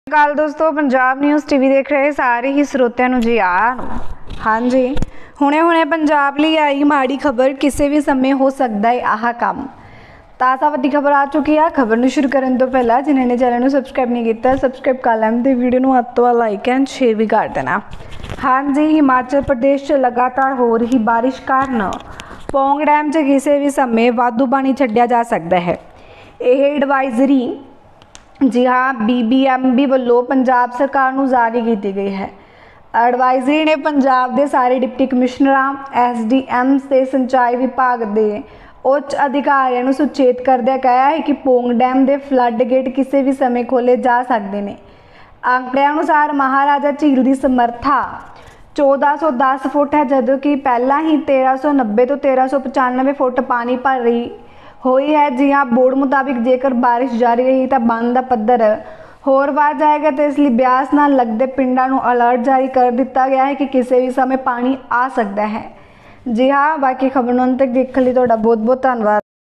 ਗੱਲ ਦੋਸਤੋ, Punjab news TV ਦੇਖ ਰਹੇ ਸਾਰੇ ਹੀ ਸਰੋਤਿਆਂ ਨੂੰ ਜੀ हाँ जी, ਹੁਣੇ ਪੰਜਾਬ ਲਈ ਆਈ ਮਾੜੀ ਖਬਰ। ਕਿਸੇ ਵੀ ਸਮੇਂ ਹੋ ਸਕਦਾ ਹੈ ਆਹ ਕੰਮ। ਤਾਜ਼ਾ ਵੱਡੀ ਖबर आ चुकी है। खबर ਨੂੰ ਸ਼ੁਰੂ ਕਰਨ ਤੋਂ ਪਹਿਲਾਂ ਜਿਨ੍ਹਾਂ ਨੇ ਚੈਨਲ ਨੂੰ ਸਬਸਕ੍ਰਾਈਬ नहीं ਕੀਤਾ, ਸਬਸਕ੍ਰਾਈਬ ਕਰ ਲੈਣ ਤੇ ਵੀਡੀਓ ਨੂੰ ਹੱਥ ਤੋਂ ਲਾਈਕ ਐਂਡ ਸ਼ੇਅਰ ਵੀ ਕਰ ਦੇਣਾ। हाँ जी, हिमाचल प्रदेश 'ਚ लगातार हो रही बारिश ਕਾਰਨ ਪੌਂਗ ਡੈਮ 'ਚ ਕਿਸੇ ਵੀ ਸਮੇਂ ਵਾਧੂ ਪਾਣੀ ਛੱਡਿਆ ਜਾ ਸਕਦਾ ਹੈ। ਇਹ ਐਡਵਾਈਜ਼ਰੀ जी हाँ BBMB ਵੱਲੋਂ पंजाब सरकार ਨੂੰ जारी की गई है। एडवाइजरी ने पंजाब के सारे डिप्टी कमिश्नर SDM से सिंचाई विभाग के उच्च अधिकारियों को सुचेत करदे कहा है कि पौंग डैम के फ्लड गेट किसी भी समय खोले जा सकते हैं। आंकड़ियों अनुसार महाराजा झील की समर्था 1410 फुट है, जबकि कि पहला ही 1390 तो 1395 फुट पानी भर रही हुई है। जी हाँ, बोर्ड मुताबिक जेकर बारिश जारी रही तो बंद का पद्धर होर बढ़ जाएगा, तो इसलिए ब्यास नाल लगते पिंडों को अलर्ट जारी कर दिता गया है कि किसी भी समय पानी आ सकता है। जी हाँ, बाकी खबर तक देखने लिए तुहाडा बहुत बहुत धन्यवाद।